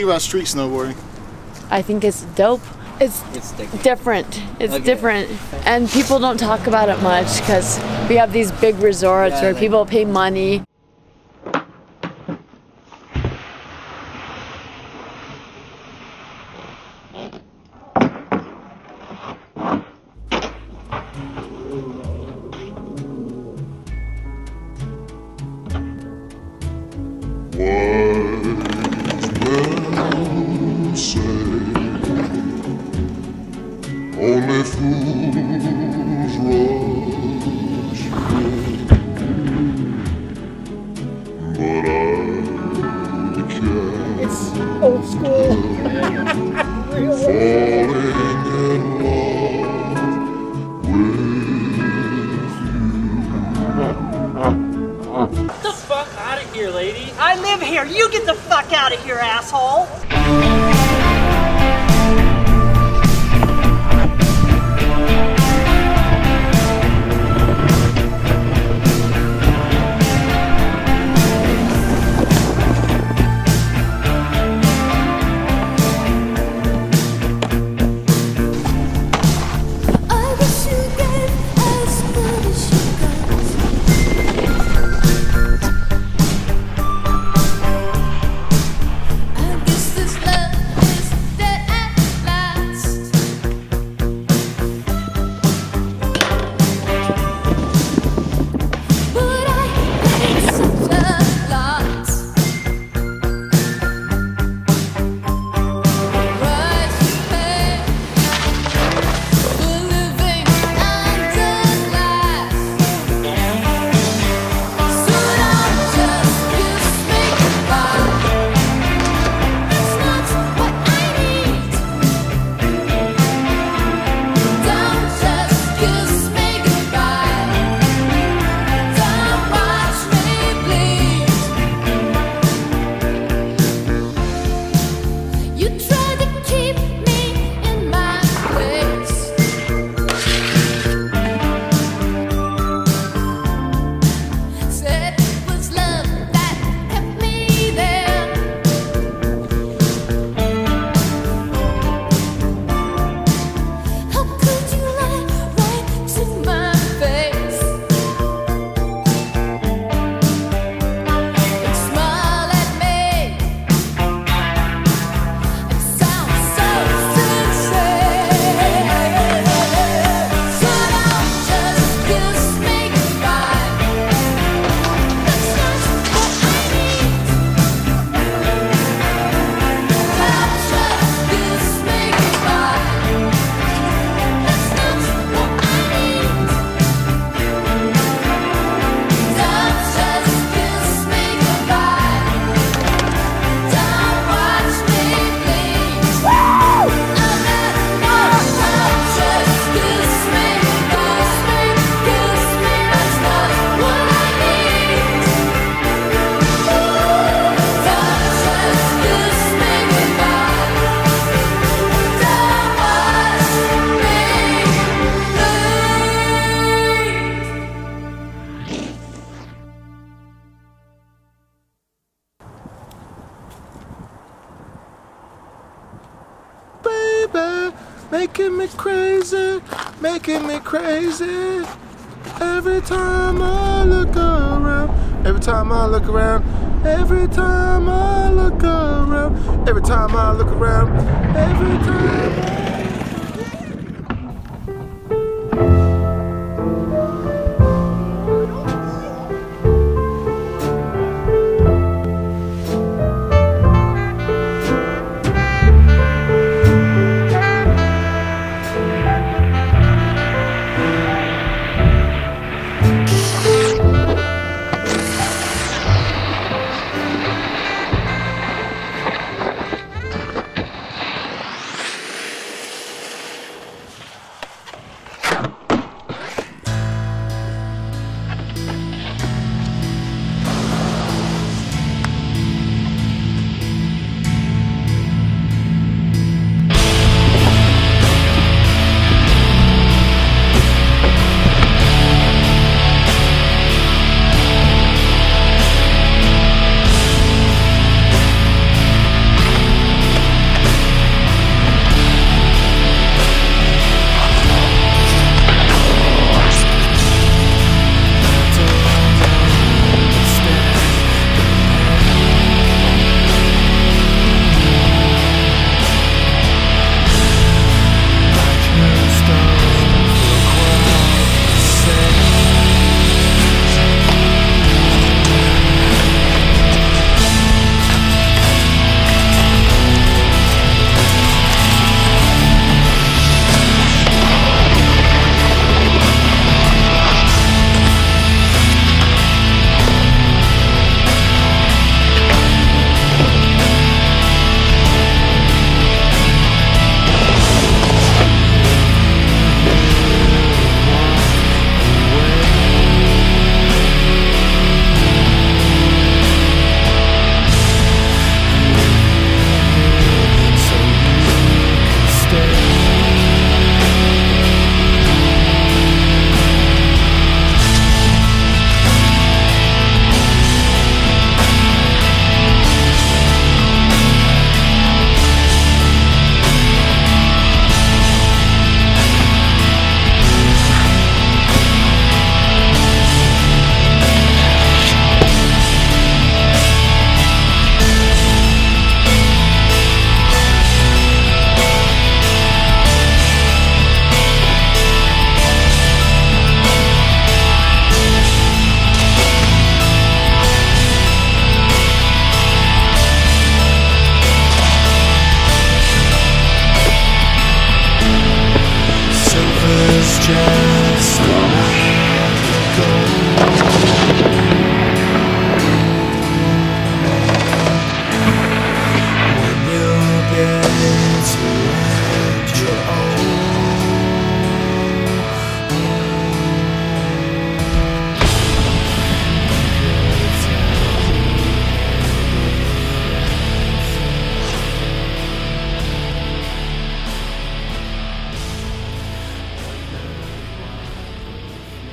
think about street snowboarding? I think it's dope. It's different. It's different. And people don't talk about it much because we have these big resorts where people pay money. Only fools rush in, but I can't. It's old school. Falling in love with you. Get the fuck out of here, lady. I live here. You get the fuck out of here, asshole. Making me crazy, making me crazy. Every time I look around, every time I look around, every time I look around, every time I look around, every time.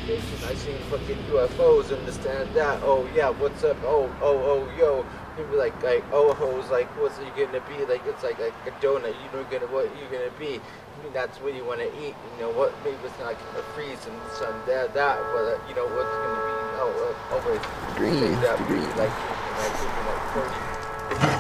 vacation. I seen fucking UFOs, understand that. Oh yeah, what's up? Oh, yo. He'd be like oh hoes, like what's you gonna be? Like it's like a donut. You know what you gonna be. I mean that's what you want to eat. You know what? Maybe it's not gonna freeze and sun that, but you know what's gonna be. Always green. That green. Like 30.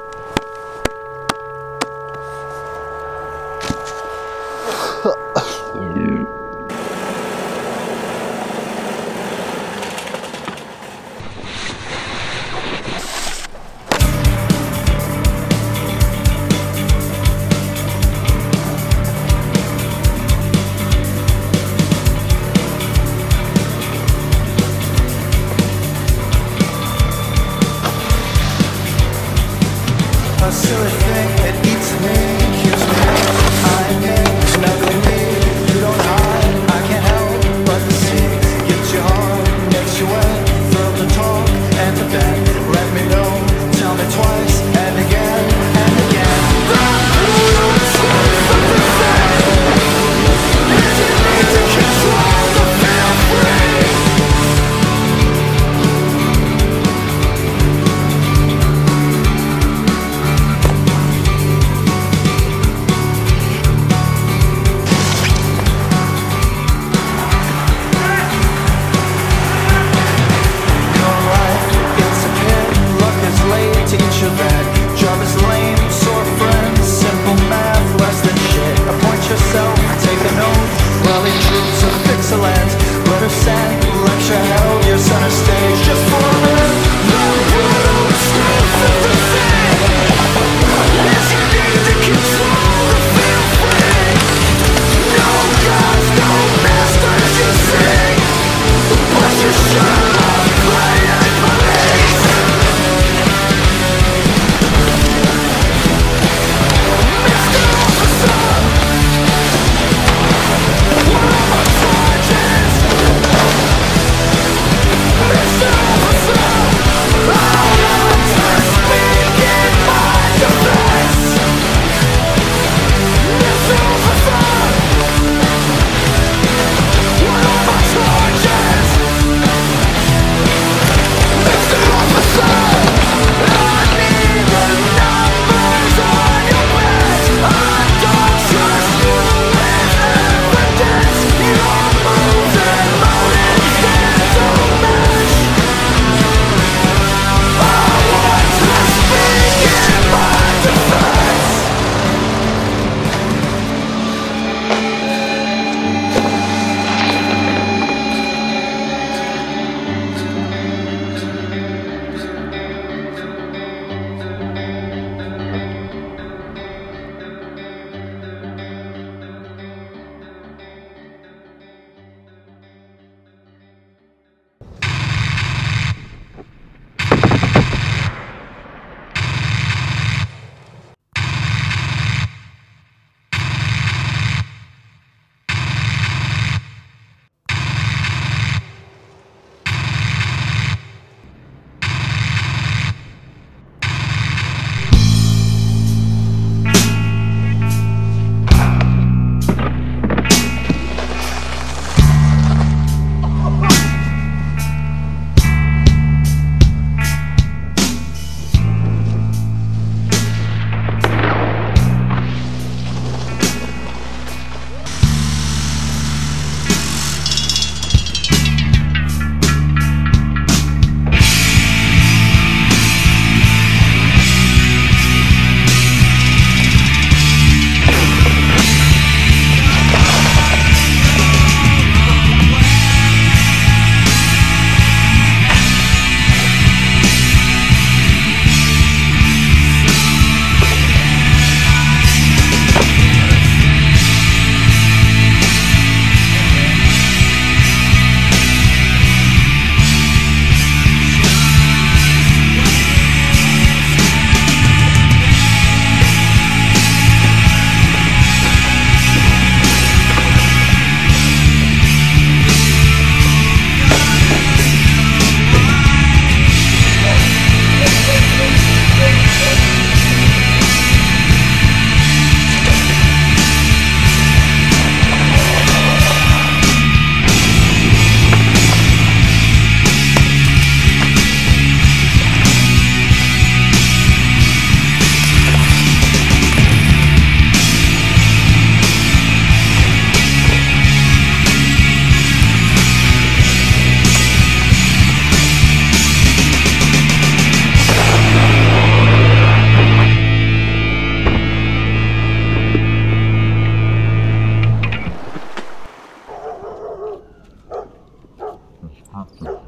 A silly thing that eats me, keeps me eyeing me, snuggling me. You don't hide, I can't help but to see. Gets you hard, makes you wet, from the talk and the bed. Let me know, tell me twice and again and again. To control the feel free.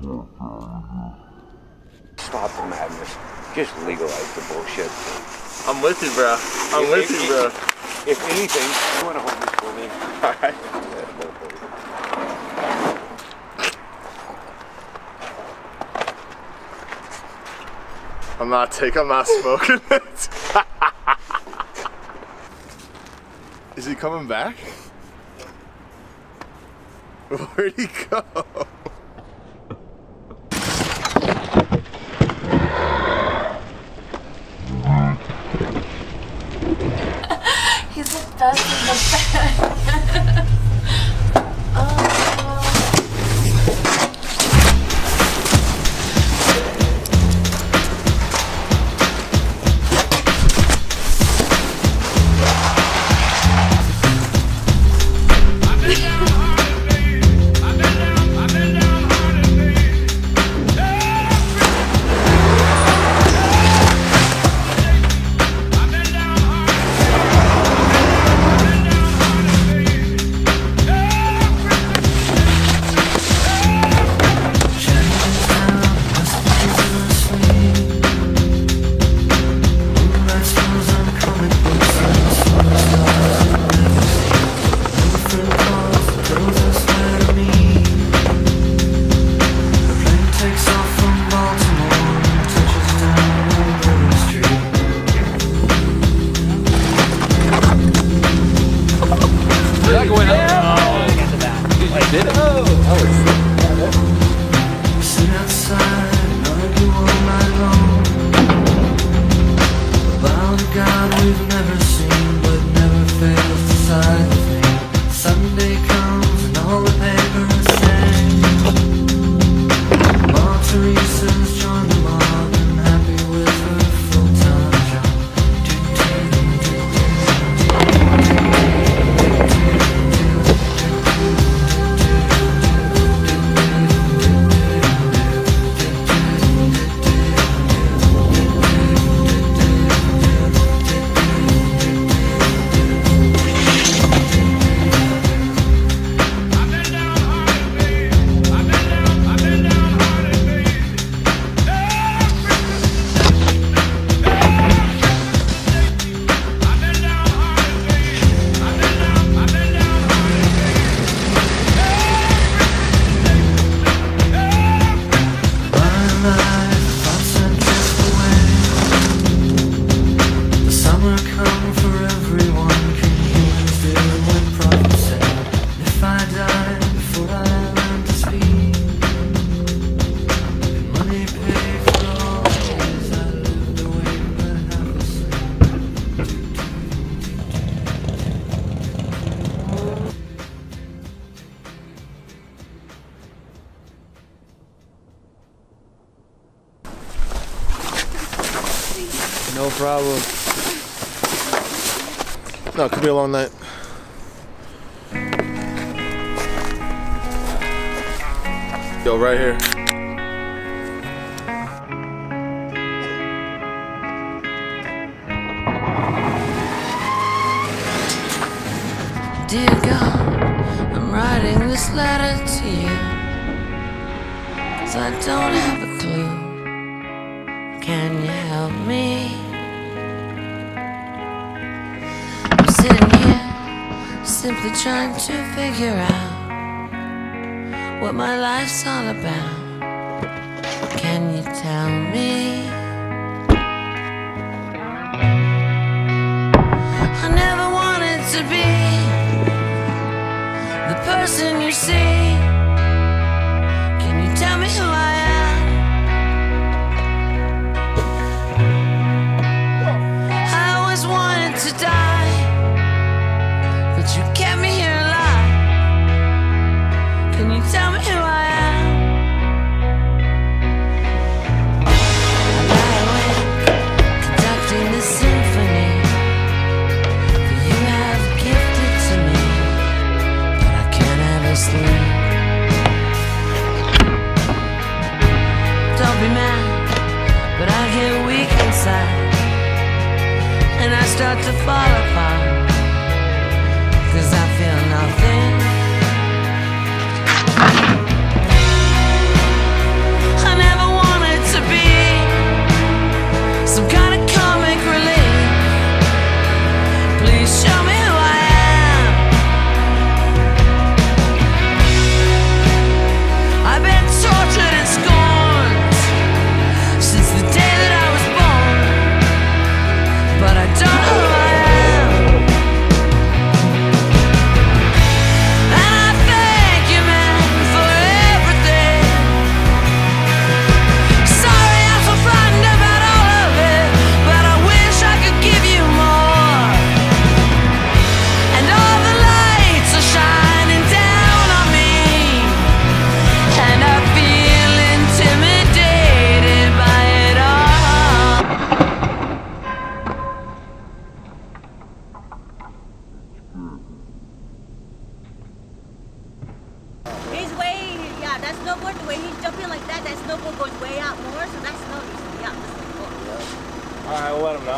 Stop the madness. Just legalize the bullshit. I'm with you, bro. I'm with you, bro. If anything, you want to hold this for me? Alright. I'm not smoking it. Is he coming back? Where'd he go? He's the best in the bag. No problem. No, it could be a long night. Yo, right here. Dear God, I'm writing this letter to you, 'cause I don't have a clue. Can you help me? I'm sitting here, simply trying to figure out what my life's all about. Can you tell me? I never wanted to be the person you see. Can you tell me who I am? I always wanted to die, but you kept me here alive. Can you tell me who I am? I lie awake, conducting this symphony, for you have gifted to me, but I can't ever sleep. Don't be mad, but I get weak inside, and I start to fall apart, 'cause I feel nothing. Yeah, that snowboard, the way he's jumping like that, that snowboard goes way out more, so that snow needs to be out. Alright, we'll let him know.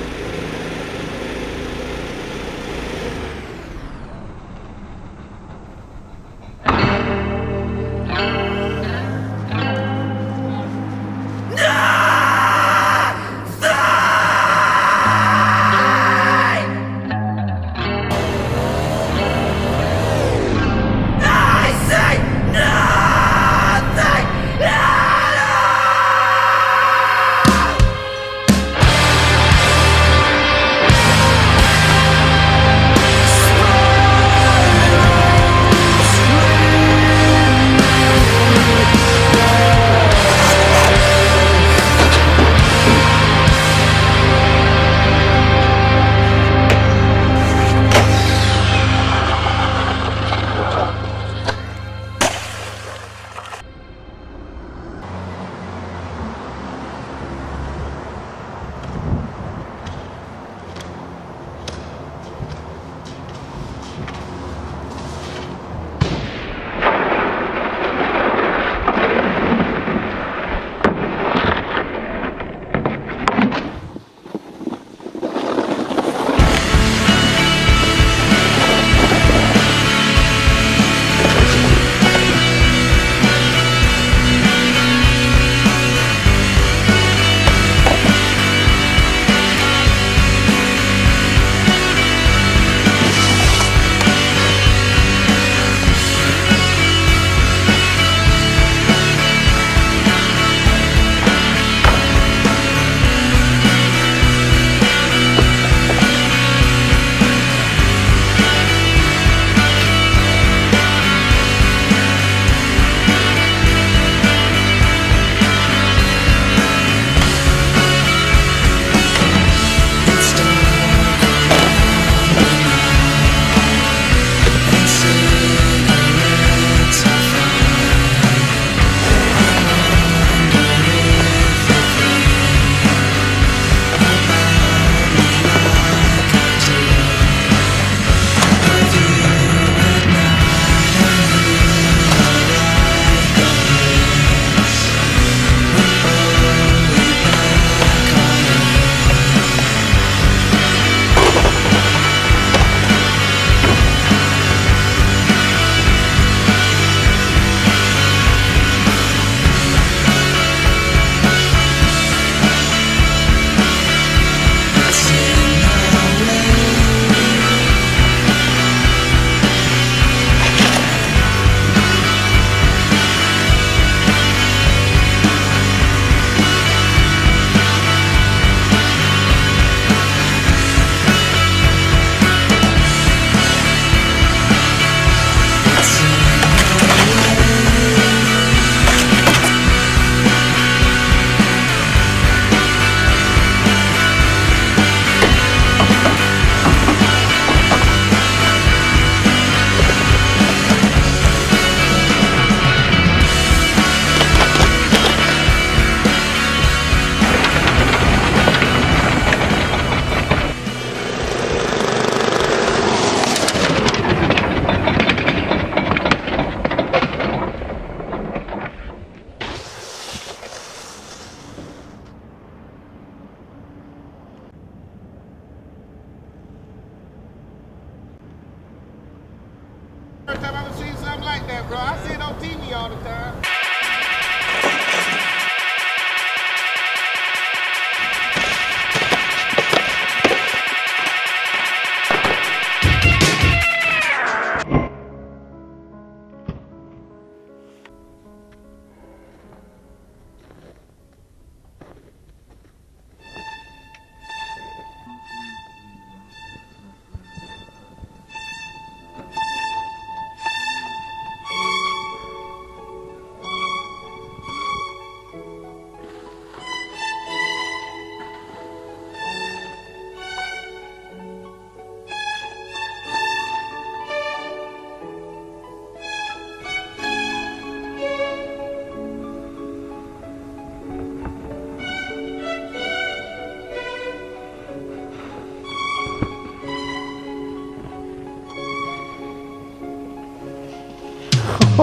First time I ever seen something like that, bro. I see it on TV all the time.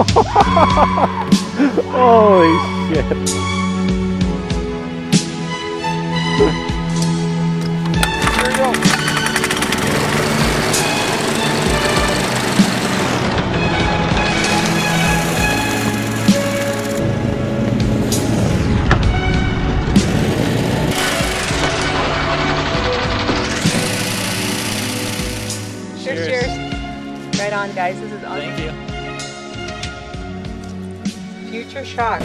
Holy shit. Here we go. Cheers, cheers. Right on, guys. This is awesome. Thank you. Future shock.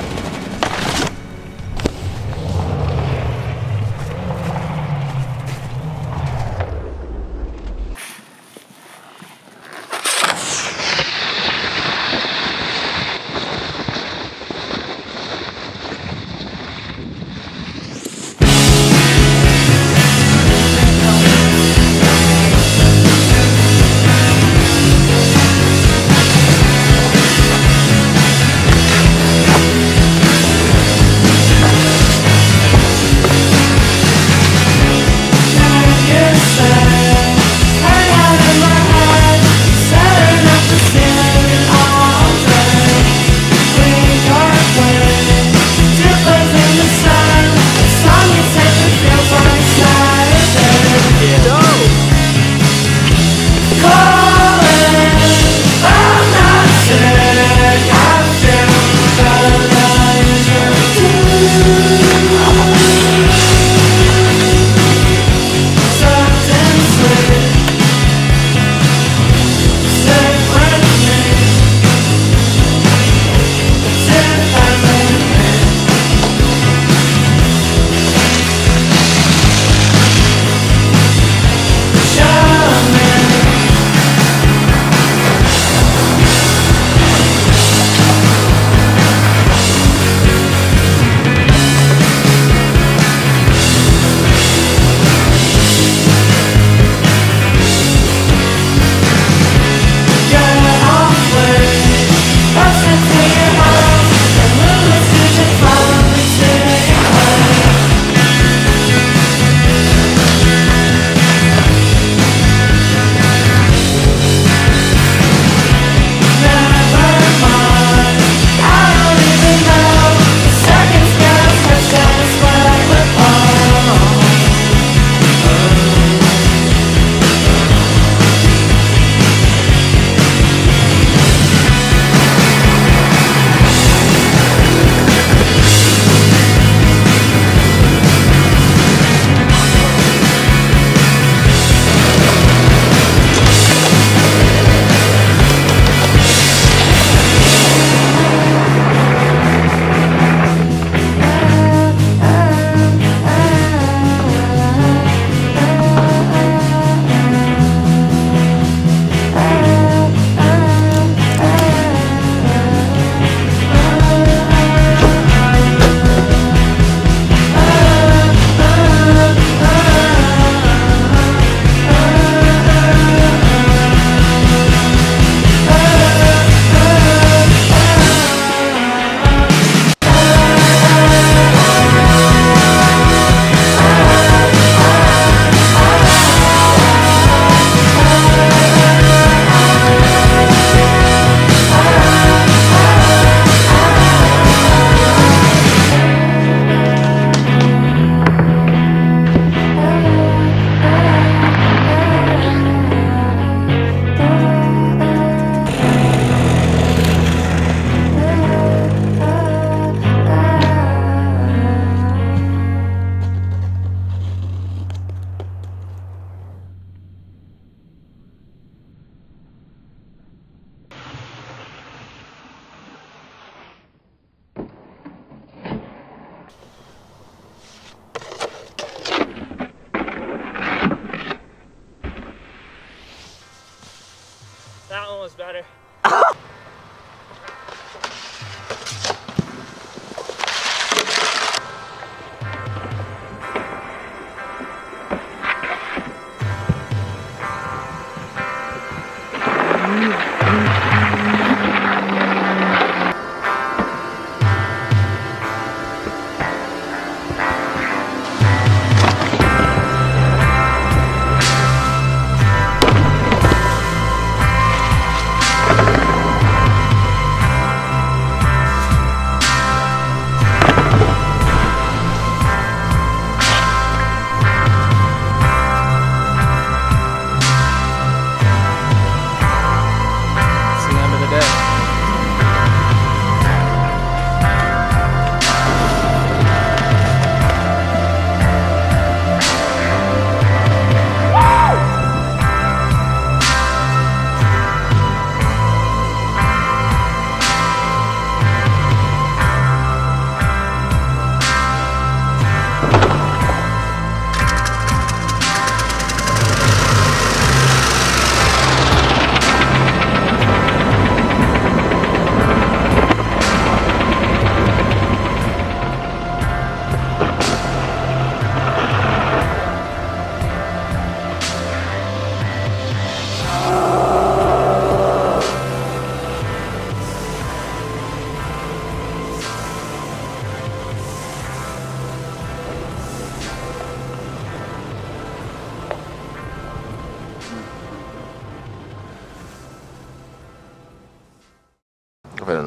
That one was better.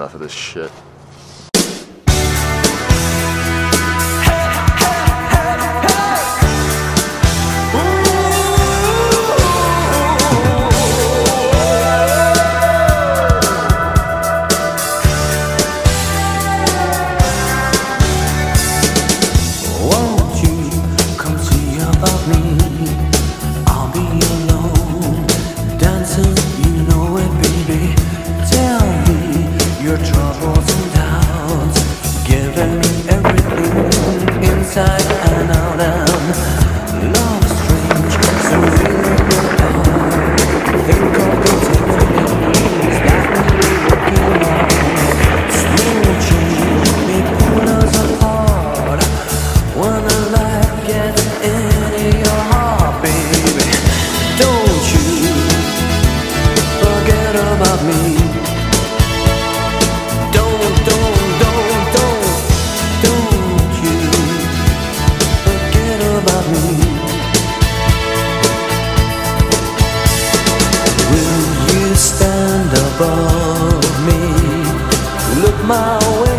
enough of this shit. Stand above me, look my way.